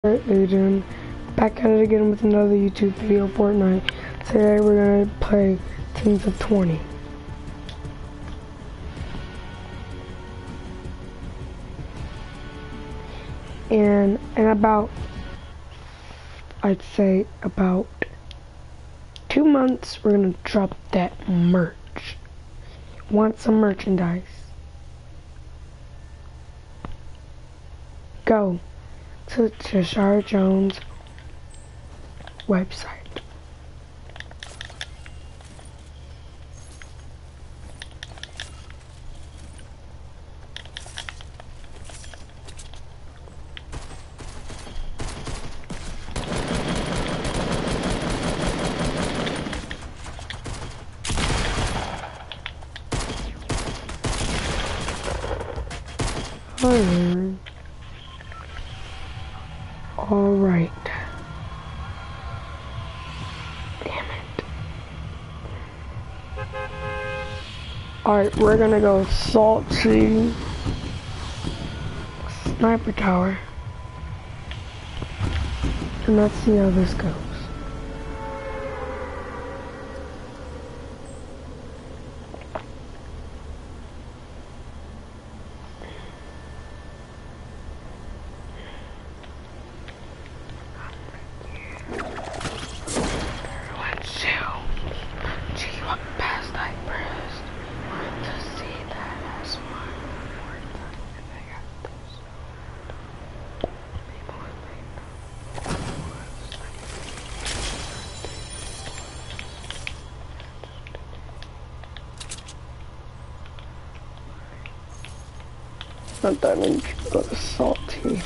Adrian, back at it again with another YouTube video, Fortnite. Today we're gonna play Teams of 20. And in about, I'd say about 2 months, we're gonna drop that merch. Want some merchandise? Go to Tashara Jones website. Alright. Damn it. Alright, we're gonna go Salty Sniper Tower. And let's see how this goes. Not that many people are salty.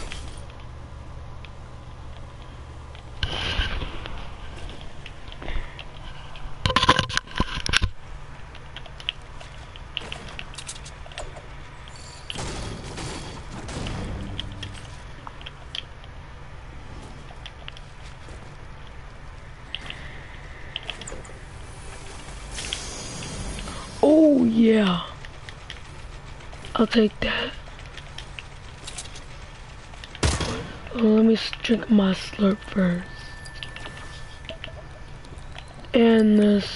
Oh yeah, I'll take that. Let me drink my slurp first. And this.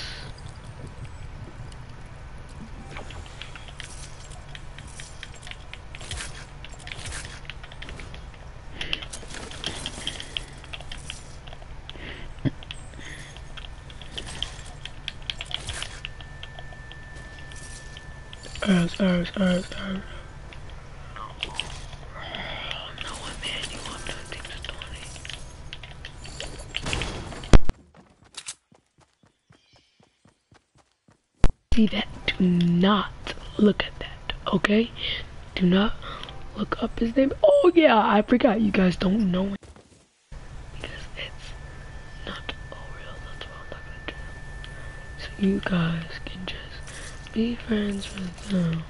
Earth. See that? Do not look at that, okay? Do not look up his name. Oh yeah, I forgot you guys don't know it. Because it's not real, that's what I'm not gonna do. So you guys can just be friends with them.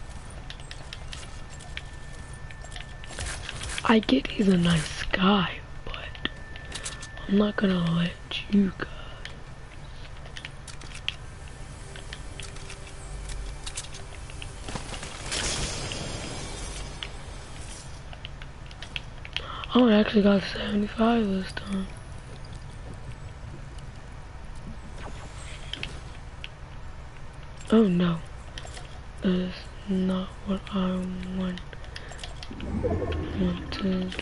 I get he's a nice guy, but I'm not gonna let you guys. Oh, I actually got 75 this time. Oh no, that is not what I wanted.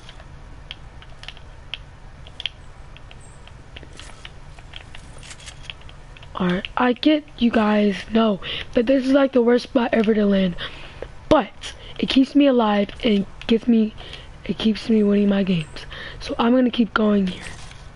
Alright, I get you guys know that this is like the worst spot ever to land, but it keeps me alive and it keeps me winning my games. So I'm gonna keep going here.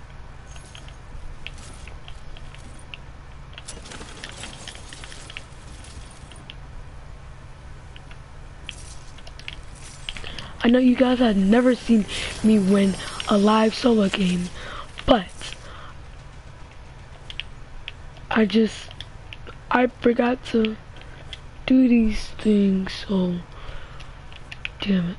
I know you guys have never seen me win a live solo game, but I forgot to do these things, so damn it.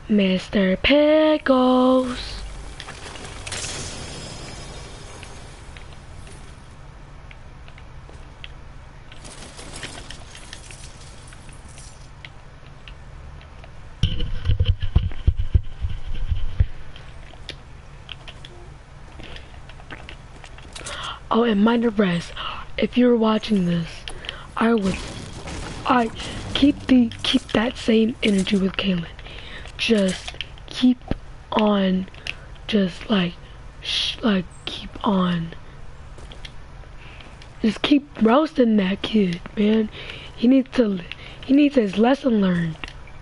Mr. Pickles. Oh, and mind of rest. If you're watching this, I keep that same energy with Kaylin. Just keep on, just like keep on. Just keep roasting that kid, man. He needs his lesson learned.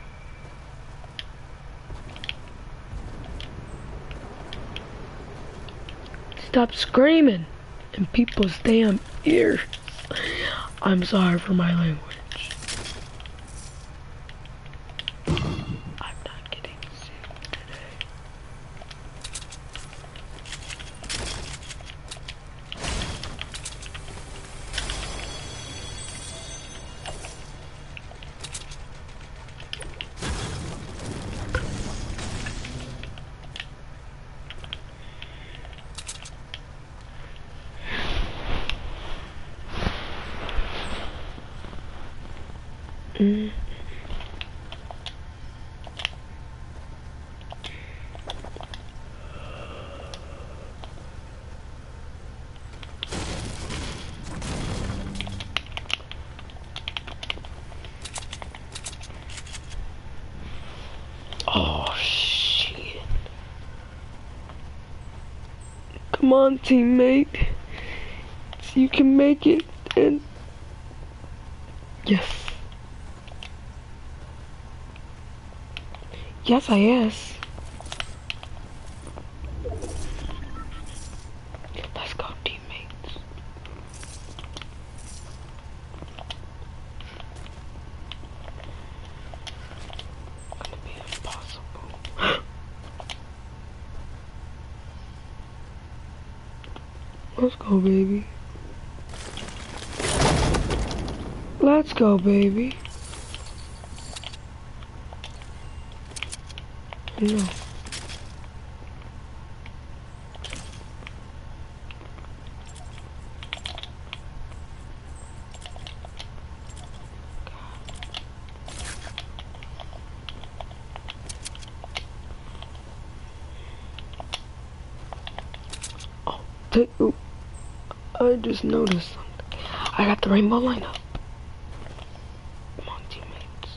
Stop screaming in people's damn ears. I'm sorry for my language. I'm not getting sued today. Oh shit. Come on, teammate. You can make it. And yes. Yes, I is. Let's go, teammates. Gonna be impossible. Let's go, baby. Let's go, baby. No. Oh, I just noticed something. I got the rainbow lineup. Come on, teammates.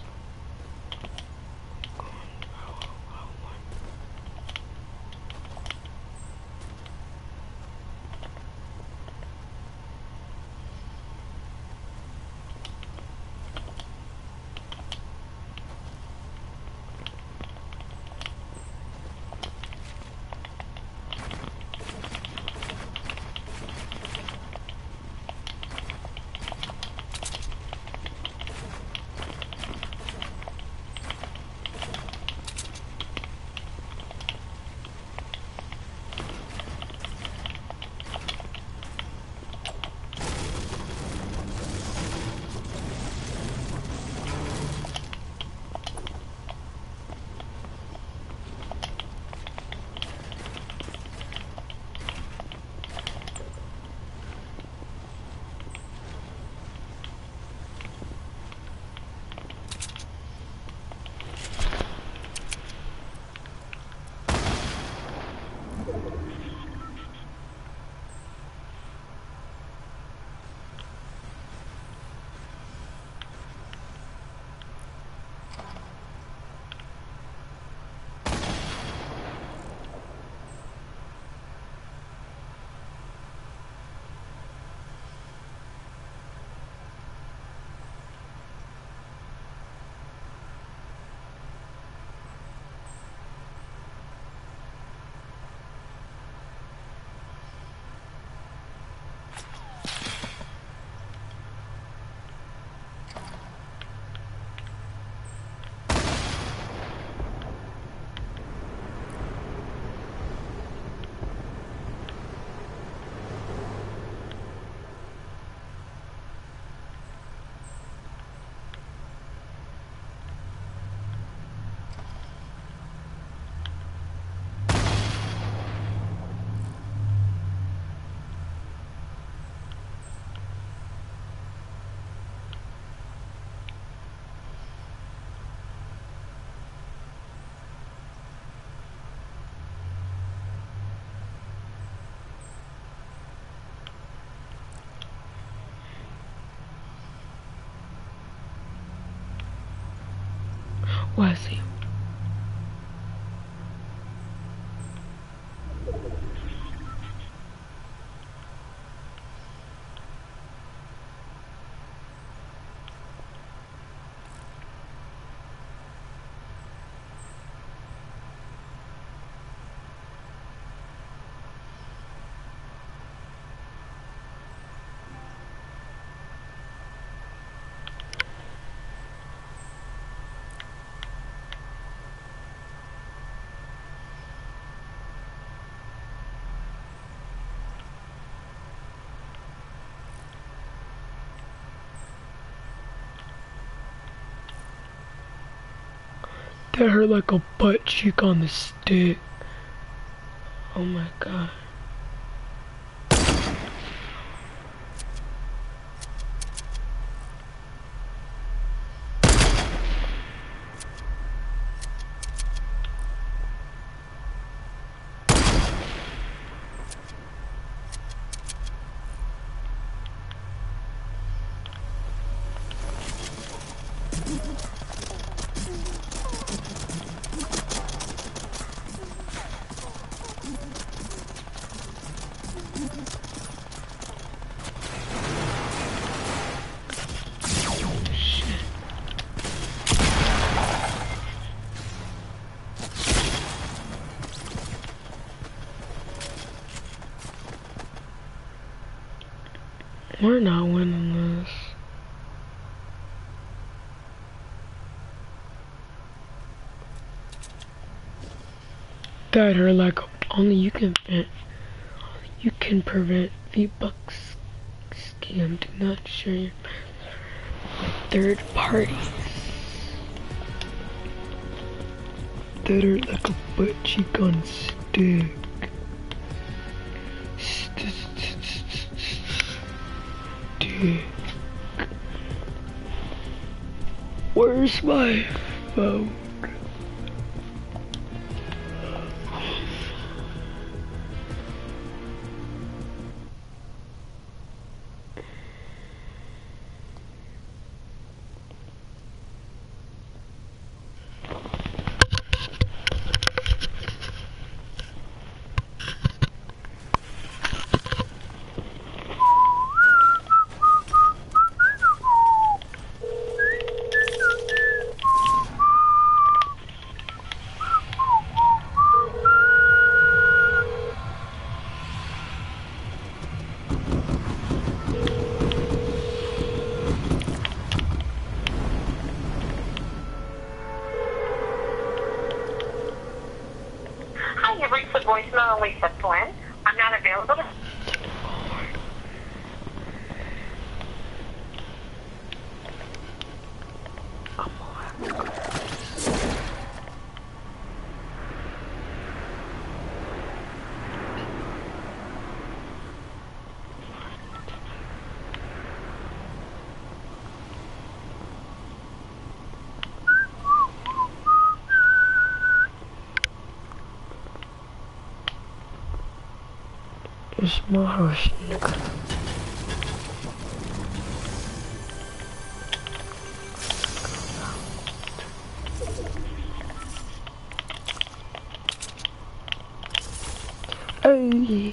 see him. That hurt like a butt cheek on the stick. Oh my god. We're not winning this. That hurt like only you can prevent V-Bucks scam. Do not share your third parties. That hurt like a butt cheek on a stick. Dick. Where's my phone? You've reached the voicemail of Lisa Flynn. I'm not available to... It's my house, nigga. Hey.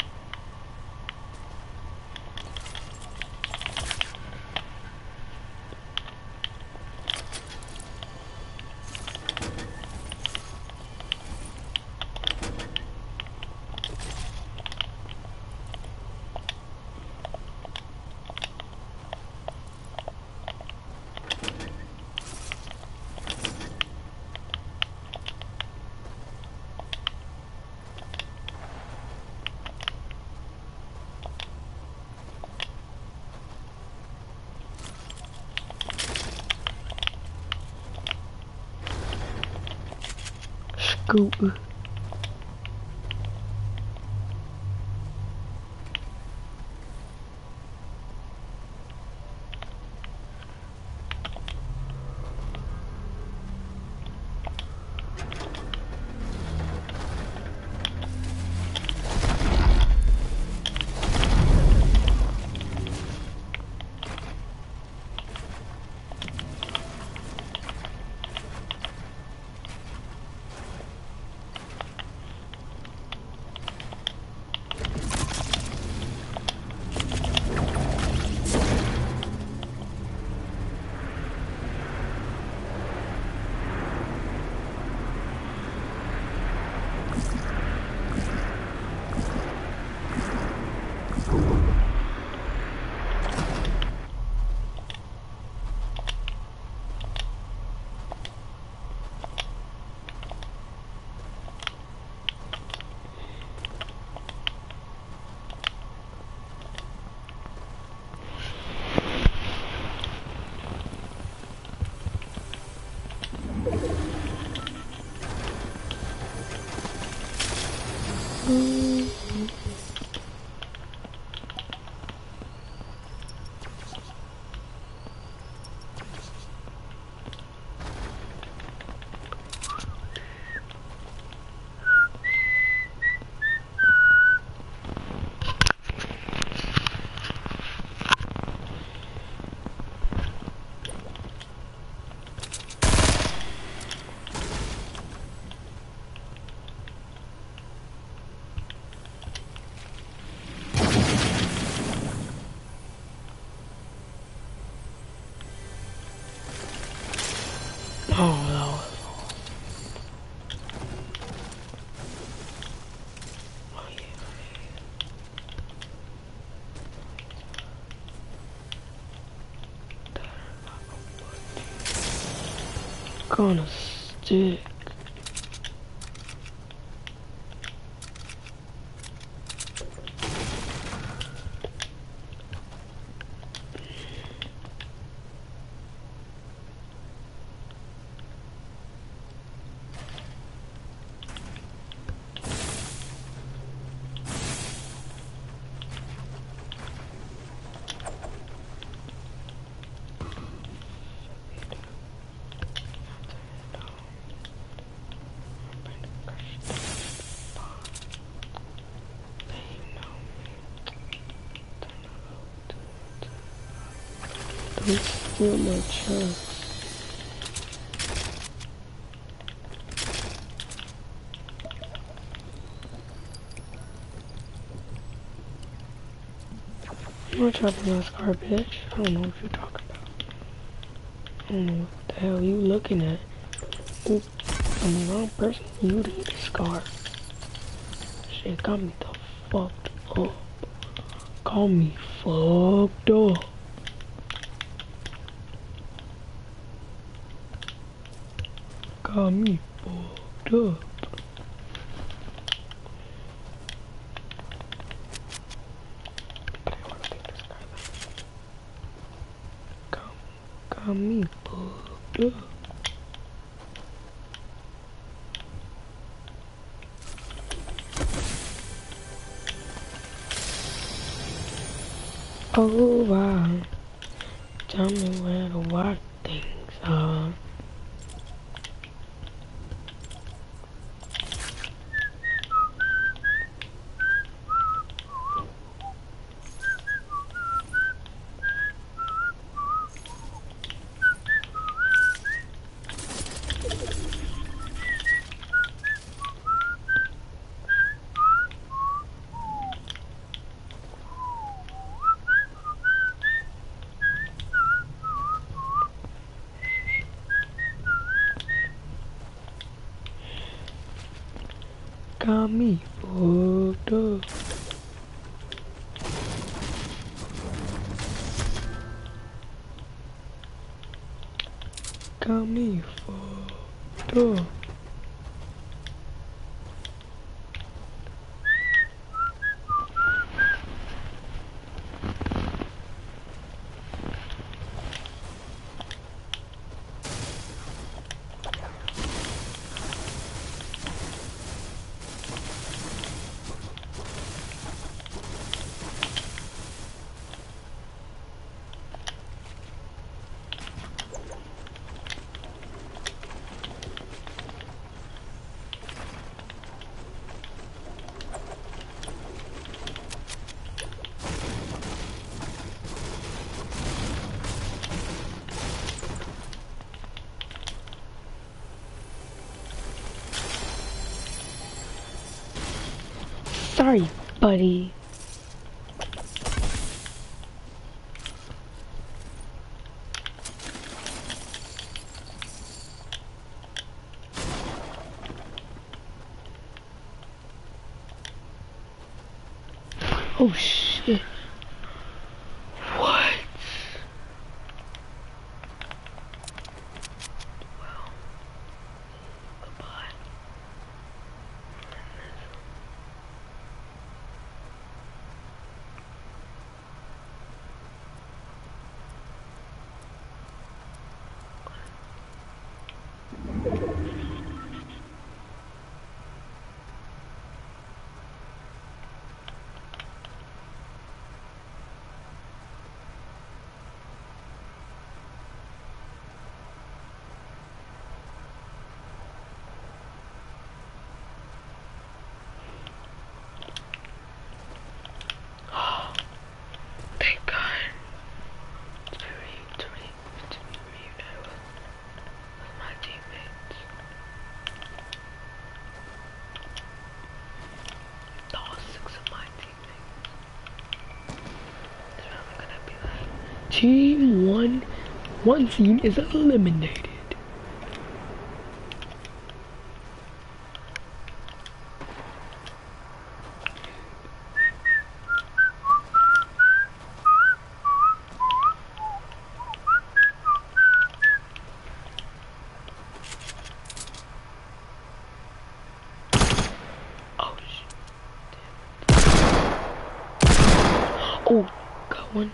Scooter. on a stick. Don't steal my chest. I'm not chopping this garbage. I don't know what you're talking about. I don't know what the hell you looking at. Ooh, I'm the wrong person. You need a scar. Shit got me the fucked up. Got me fucked up. Got me fucked up. Got me fucked up. Oh wow. Tell me where to watch things are. Got me fucked up. Got me fucked up. Sorry, buddy. Oh shit. What? Well, goodbye. Thank God. To be reunited with my teammates. All 6 of my teammates. It's really gonna be like Team 1. One team is eliminated. Oh, got one.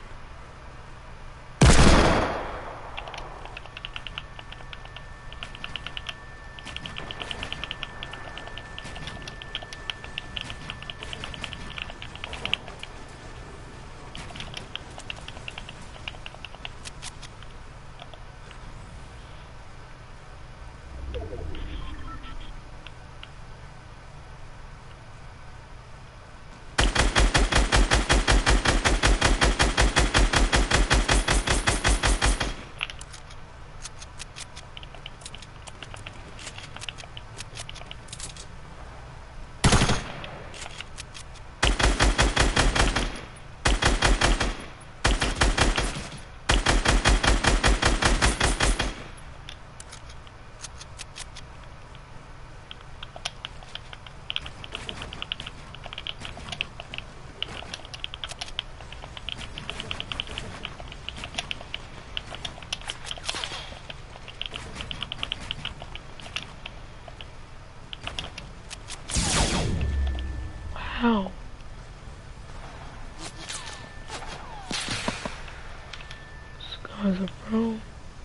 Wow. This guy's a pro.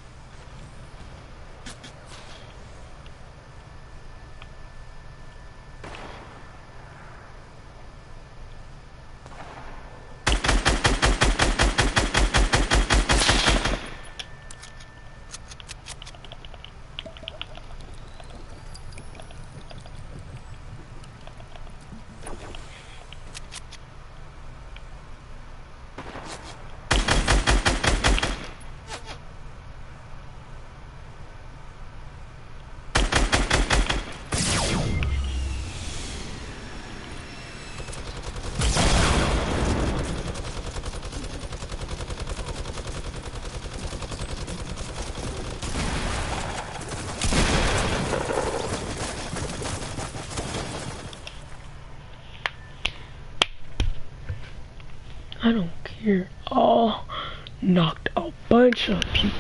I don't care. Oh, knocked a bunch of people.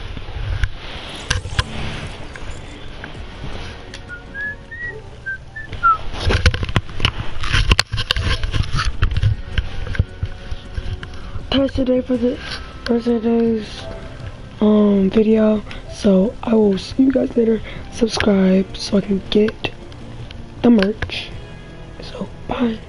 That's today for the rest of today's video. So I will see you guys later. Subscribe so I can get the merch. So bye.